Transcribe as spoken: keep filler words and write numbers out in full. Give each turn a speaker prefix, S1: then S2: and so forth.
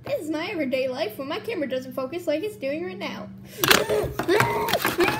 S1: This is my everyday life when my camera doesn't focus like it's doing right now.